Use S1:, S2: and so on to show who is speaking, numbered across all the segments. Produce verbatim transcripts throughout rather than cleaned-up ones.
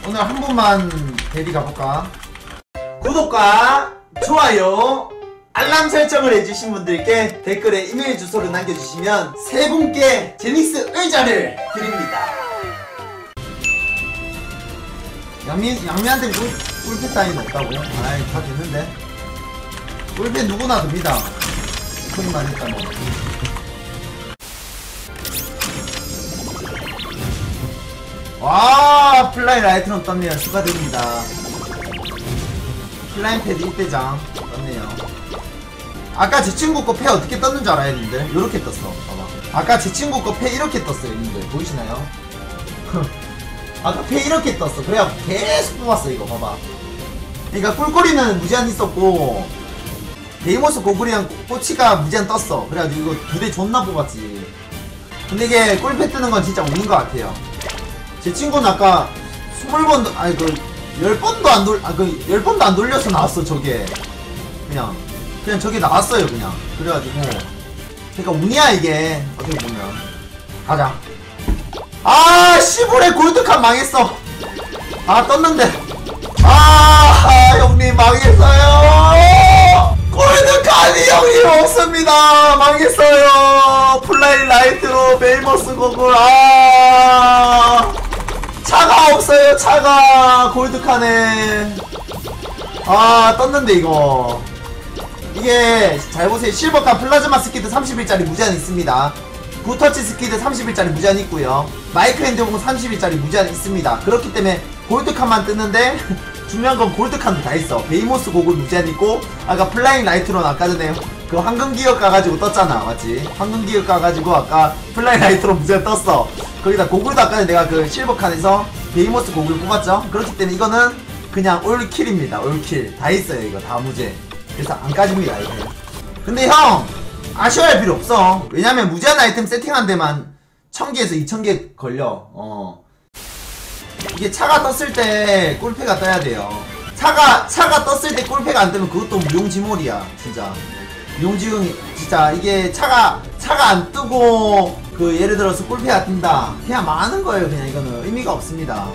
S1: 오늘 한 분만 데리 가볼까? 구독과 좋아요 알람 설정을 해주신 분들께 댓글에 이메일 주소를 남겨주시면 세 분께 제닉스 의자를 드립니다. 양미, 양미한테 꿀, 꿀패 따위는 없다고? 아이 다 됐는데 꿀패 누구나 듭니다. 소리만 했다 뭐. 와 플라이 라이트론 떴네요. 축하드립니다. 플라잉 패드 일 대장 떴네요. 아까 제 친구 거 패 어떻게 떴는 줄 알아요 님들? 요렇게 떴어. 봐봐. 아까 제 친구 거 패 이렇게 떴어요 님들. 보이시나요? 아까 패 이렇게 떴어. 그래야 계속 뽑았어 이거 봐봐. 그러니까 꿀꼬리는 무제한 있었고 데이모스 고구리랑 꼬치가 무제한 떴어. 그래가지고 이거 두 대 존나 뽑았지. 근데 이게 꿀패 뜨는 건 진짜 운인 것 같아요. 제 친구는 아까 스물 번도 아니 그 열 번도 안 돌 아 그 열 번도 안 돌려서 나왔어 저게. 그냥 그냥 저게 나왔어요 그냥. 그래가지고 그러니까 운이야 이게 어떻게 보면. 가자. 아 시볼의 골드컵 망했어. 아 떴는데 아 형님 망했어요. 골드컵이 형님 없습니다. 망했어요. 플라이 라이트로 베이머스 고글. 아 차가 없어요. 차가 골드칸에. 아 떴는데 이거 이게 잘 보세요. 실버칸 플라즈마 스키드 삼십 일짜리 무제한 있습니다. 굿터치 스키드 삼십 일짜리 무제한 있고요. 마이크 핸드봉 삼십 일짜리 무제한 있습니다. 그렇기 때문에 골드칸만 뜨는데 중요한 건 골드칸도 다 있어. 베이모스 고글 무제한 있고 아까 플라잉 라이트론 아까 전에 그 황금기억 가가지고 떴잖아 맞지? 황금기억 가가지고 아까 플라잉 라이트론 무제한 떴어. 거기다 고글도 아까 전에 내가 그 실버칸에서 베이모스 고글 뽑았죠? 그렇기 때문에 이거는 그냥 올킬입니다. 올킬 다 있어요 이거 다 무제. 그래서 안 까집니다 이거. 근데 형 아쉬워할 필요 없어. 왜냐면 무제한 아이템 세팅한 데만 천 개에서 이천 개 걸려. 어 이게 차가 떴을 때 꿀패가 떠야 돼요. 차가 차가 떴을 때 꿀패가 안 뜨면 그것도 무용지몰이야 진짜. 무용지용이 진짜. 이게 차가 차가 안 뜨고 그 예를 들어서 꿀패가 뜬다 그냥 많은 거예요. 그냥 이거는 의미가 없습니다.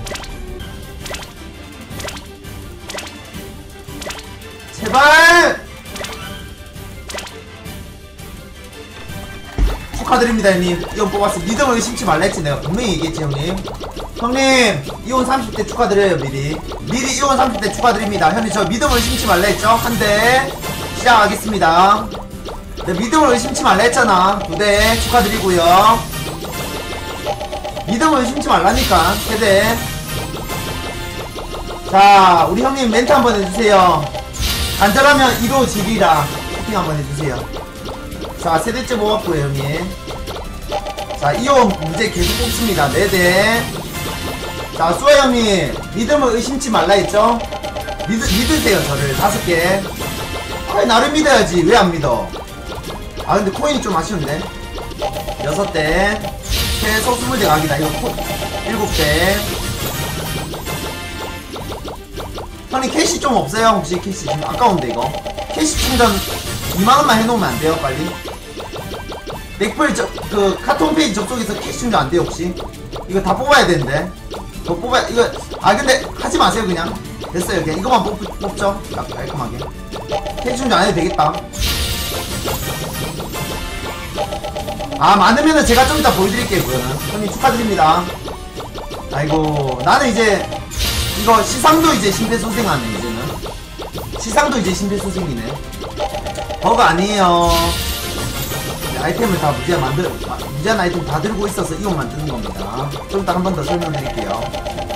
S1: 제발 축하드립니다 형님. 이온 뽑았어. 믿음을 의심치 말라 했지 내가 분명히 얘기했지 형님. 형님 이온 삼십 대 축하드려요. 미리 미리 이온 삼십 대 축하드립니다. 형님 저 믿음을 의심치 말라 했죠? 한 대 시작하겠습니다. 네, 믿음을 의심치 말라 했잖아. 두 대 축하드리고요. 믿음을 의심치 말라니까. 세 대. 자 우리 형님 멘트 한번 해주세요. 간절하면 이루어지리라. 쇼핑 한번 해주세요. 자 세대째 모았고요 형님. 자 이온 문제 계속 뽑습니다. 네대. 자 수아 형님 믿음을 의심치 말라 했죠? 믿, 믿으세요 저를. 다섯 개. 아이 나를 믿어야지 왜 안 믿어. 아 근데 코인이 좀 아쉬운데. 여섯 대. 최소 스물 대 각이다 이거. 코 일곱 대. 형님 캐시 좀 없어요 혹시? 캐시 지금 아까운데 이거. 캐시 충전 이만 원만 해놓으면 안 돼요 빨리? 맥플 저, 그 카톡 페이지 접속해서 캐시 충전 안 돼요 혹시? 이거 다 뽑아야 되는데. 더 뽑아야 이거. 아 근데 하지 마세요 그냥. 됐어요 그냥 이거만 뽑, 뽑죠. 딱 깔끔하게. 캐시 충전 안 해도 되겠다. 아 많으면은 제가 좀 이따 보여드릴게요 그거는. 형님 축하드립니다. 아이고 나는 이제 이거 시상도 이제 심폐소생하네 이제는. 시상도 이제 심폐소생이네. 버그 아니에요. 아이템을 다 무제한 만들 무제한 아이템 다 들고 있어서 이온 만드는 겁니다. 좀 이따 한 번 더 설명드릴게요.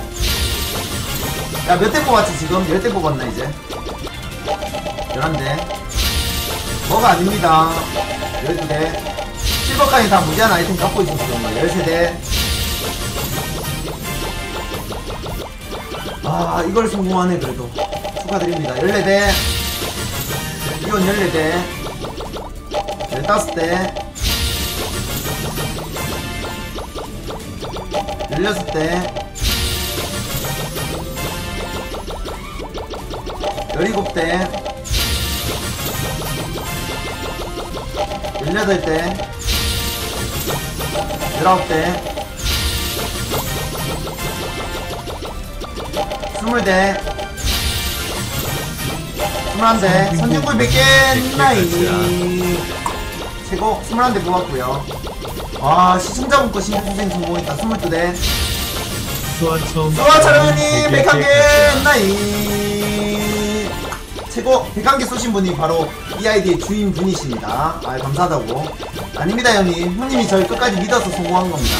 S1: 야 몇 대 뽑았지 지금? 열 대 뽑았나 이제? 열한 대. 버그 아닙니다. 열두 대. 실버까지 다 무제한 아이템 갖고 있어서 그런 거야. 열세 대. 아 이걸 성공하네 그래도. 축하드립니다. 열네 대. 이건 열네 대. 열다섯 대. 열여섯 대. 열일곱 대. 열여덟 대. 열아홉 대. 스물 대 스물한 대 선진골 몇 개 했나이 최고 스물한 대 모았고요. 아 시청자분 거 신규수생 성공했다. 스물두 대 수아차량님 백한 개 했나이 최고. 백한 개 쏘신 분이 바로 이 아이디의 주인분이십니다. 아 감사하다고. 아닙니다 형님. 형님이 저희 끝까지 믿어서 성공한 겁니다.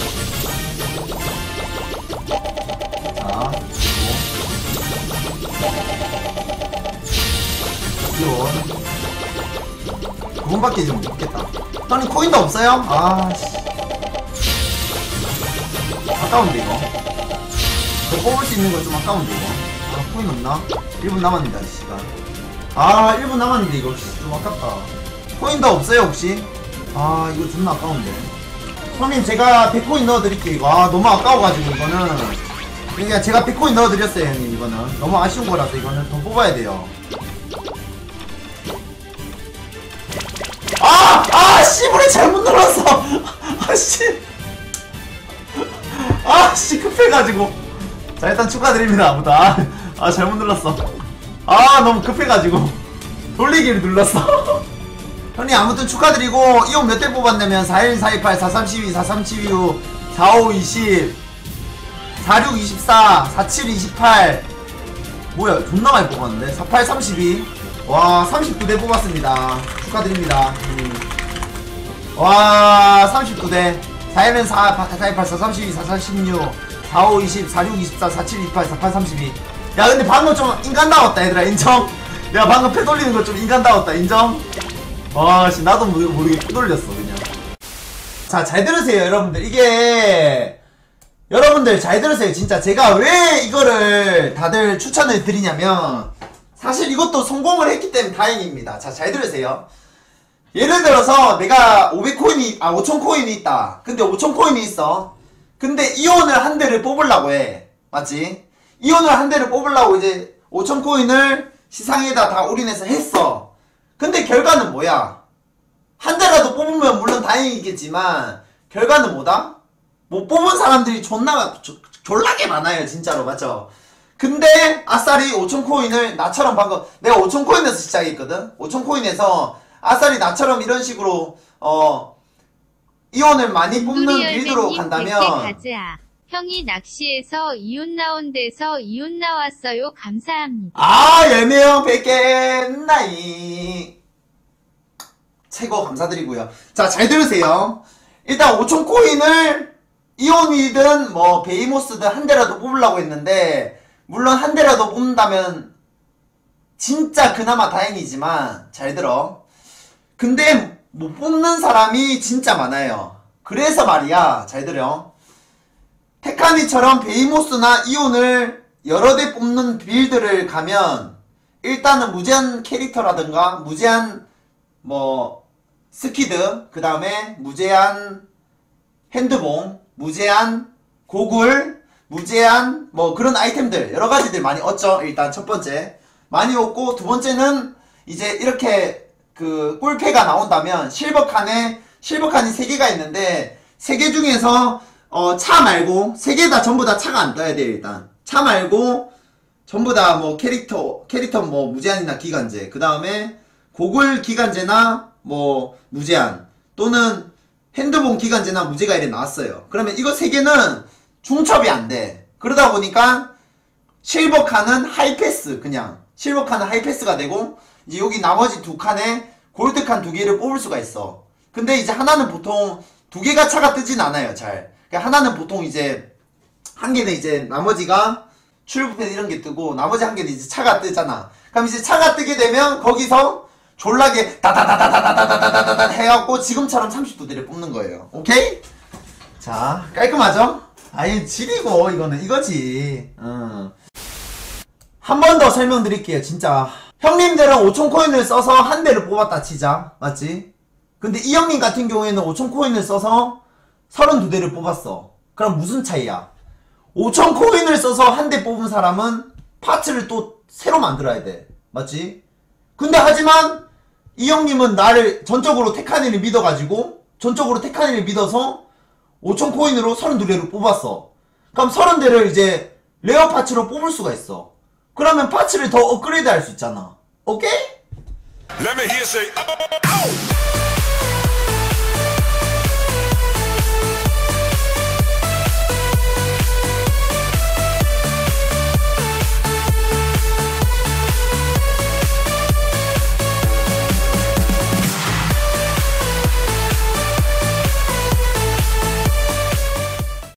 S1: 자 이원 그분밖에 지금 못겠다. 형님 코인도 없어요? 아씨 아까운데 이거 더 뽑을 수 있는 거 좀 아까운데 이거. 아 코인 없나? 일 분 남았는데 시간. 아 일 분 남았는데 이거 좀 아깝다. 코인도 없어요 혹시? 아 이거 존나 아까운데. 형님 제가 백 코인 넣어드릴게요 이거. 아 너무 아까워가지고 이거는 그러니까 제가 백 코인 넣어드렸어요 형님. 이거는 너무 아쉬운 거라서 이거는 더 뽑아야 돼요. 아! 아! 씨부레 잘못 눌렀어! 아씨 아씨 급해가지고. 자 일단 축하드립니다 아무다. 아 잘못 눌렀어. 아 너무 급해가지고 돌리기를 눌렀어. 형님 아무튼 축하드리고 이온 몇 대 뽑았냐면 사일 사이팔 사삼십이 사삼칠이오 사오 이십 사육 이십사 사칠 이십팔 뭐야 존나 많이 뽑았는데. 사팔 삼십이 와 삼십구 대 뽑았습니다. 축하드립니다. 음. 와 삼십구 대 사일은 사이팔 사삼십이 사삼십육 사오 이십 사육 이십사 사칠 이십팔 사팔 삼십이. 야 근데 방금 좀 인간다웠다 얘들아 인정? 야 방금 패 돌리는 거 좀 인간다웠다 인정? 와씨 나도 모르게 패 돌렸어 그냥. 자 잘 들으세요 여러분들. 이게 여러분들 잘 들으세요 진짜. 제가 왜 이거를 다들 추천을 드리냐면 사실 이것도 성공을 했기 때문에 다행입니다. 자 잘 들으세요. 예를 들어서 내가 오백 코인이 아 오천 코인이 있다. 근데 오천 코인이 있어. 근데 이온을 한 대를 뽑으려고 해. 맞지? 이온을 한 대를 뽑으려고 이제 오천 코인을 시상에다 다 올인해서 했어. 근데 결과는 뭐야? 한 대라도 뽑으면 물론 다행이겠지만 결과는 뭐다? 못 뽑은 사람들이 존나 조, 졸라게 많아요 진짜로. 맞죠? 근데 아싸리 오천 코인을 나처럼 방금 내가 오천 코인에서 시작했거든. 오천 코인에서 아싸리 나처럼 이런 식으로 어 이온을 많이 뽑는 빌드로 간다면
S2: 형이 낚시에서 이온 나온 데서 이온 나왔어요. 감사합니다.
S1: 아 열명 백 개 나이 최고 감사드리고요. 자 잘 들으세요. 일단 오천 코인을 이온이든 뭐 베이모스든 한 대라도 뽑으려고 했는데 물론 한 대라도 뽑는다면 진짜 그나마 다행이지만 잘 들어. 근데 못 뽑는 사람이 진짜 많아요. 그래서 말이야 잘 들어. 테카니처럼 베이모스나 이온을 여러 대 뽑는 빌드를 가면 일단은 무제한 캐릭터라든가 무제한 뭐 스키드 그 다음에 무제한 핸드봉 무제한 고글 무제한 뭐 그런 아이템들 여러가지들 많이 얻죠. 일단 첫번째 많이 얻고 두번째는 이제 이렇게 그 꿀패가 나온다면 실버칸에 실버칸이 세 개가 있는데 세 개 중에서 어 차 말고 세 개 다 전부 다 차가 안 떠야 돼요. 일단 차 말고 전부 다 뭐 캐릭터 캐릭터 뭐 무제한이나 기간제 그 다음에 고글 기간제나 뭐 무제한 또는 핸드봉 기간제나 무제가 이래 나왔어요. 그러면 이거 세 개는 중첩이 안 돼. 그러다 보니까 실버칸은 하이패스 그냥 실버칸은 하이패스가 되고 이제 여기 나머지 두 칸에 골드칸 두 개를 뽑을 수가 있어. 근데 이제 하나는 보통 두 개가 차가 뜨진 않아요. 잘. 그러니까 하나는 보통 이제 한 개는 이제 나머지가 출부패 이런 게 뜨고 나머지 한 개는 이제 차가 뜨잖아. 그럼 이제 차가 뜨게 되면 거기서 졸라게 다다다다다다다다다다 해갖고 지금처럼 삼십두 대를 뽑는 거예요. 오케이? 자 깔끔하죠? 아니 지리고 이거는 이거지. 어. 한 번 더 설명드릴게요 진짜. 형님들은 오천 코인을 써서 한 대를 뽑았다 치자. 맞지? 근데 이 형님 같은 경우에는 오천 코인을 써서 서른두 대를 뽑았어. 그럼 무슨 차이야? 오천 코인을 써서 한 대 뽑은 사람은 파츠를 또 새로 만들어야 돼. 맞지? 근데 하지만 이 형님은 나를 전적으로 테카니를 믿어가지고 전적으로 테카니를 믿어서 오천 코인으로 서른두 대를 뽑았어. 그럼 서른 대를 이제 레어 파츠로 뽑을 수가 있어. 그러면 파츠를 더 업그레이드 할 수 있잖아. 오케이?
S3: Let me hear you say, oh, oh, oh.